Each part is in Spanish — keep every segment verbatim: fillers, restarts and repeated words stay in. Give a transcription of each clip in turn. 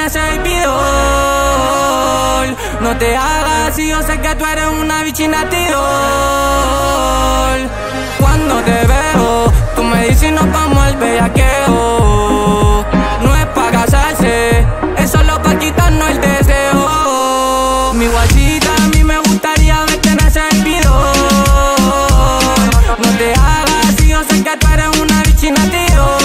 ese baby doll. No te hagas si yo sé que tú eres una bichina tidol. Cuando te veo, tú me dices nos vamos al bellaqueo. No es pa' casarse, es solo pa' quitarnos el deseo. Mi guachita, a mí me gustaría verte en ese baby doll. No te hagas si yo sé que tú eres una bichina tidol.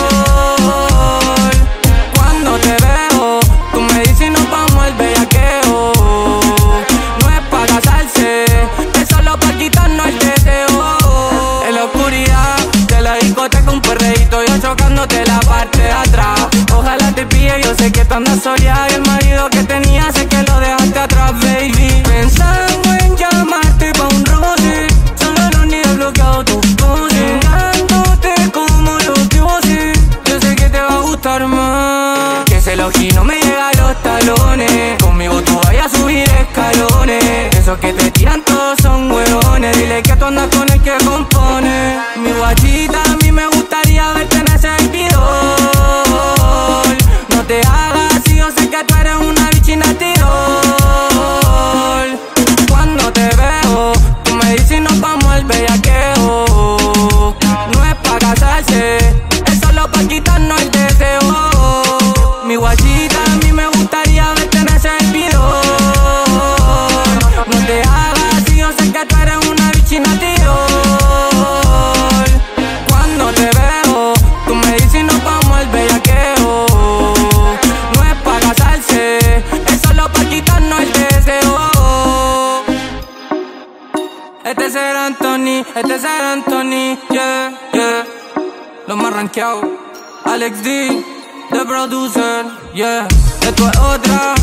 Cuando te veo, tú me dices nos vamos al bellaqueo. No es pa' casarse, es solo pa' quitarnos el deseo. En la oscuridad de la discoteca un perreíto, yo chocándote la parte de atrás. Ojalá te pille, yo sé que tú andas soleada y el marido que tenía sé que lo dejaste atrás, baby. Pensando en llamarte pa' un roce, solo no ni he bloqueado tus poses. Mirándote como los dioses, yo sé que te va a gustar más. Que ese no me llega a los talones, conmigo tú vayas a subir escalones. Esos que te tiran todos son huevones, dile que tú andas con el que compone. Mi guachita, a mí me gustaría verte en ese baby doll. No te hagas si yo sé que tú eres una bichina tidol. Cuando te veo, tú me dices nos vamos al bellaqueo. No es pa' casarse, es solo pa' quitarnos el deseo. Mi guachita, a mí me gustaría verte en ese baby doll. No te hagas si yo sé que tú eres una bichina tidol. Cuando te veo, tú me dices nos vamos al bellaqueo. No es pa' casarse, es solo pa' quitarnos el deseo. Este es el Anthony, este es el Anthony, yeah, yeah. Los más rankeados, Alex D, the producer, yeah. Esto es otra.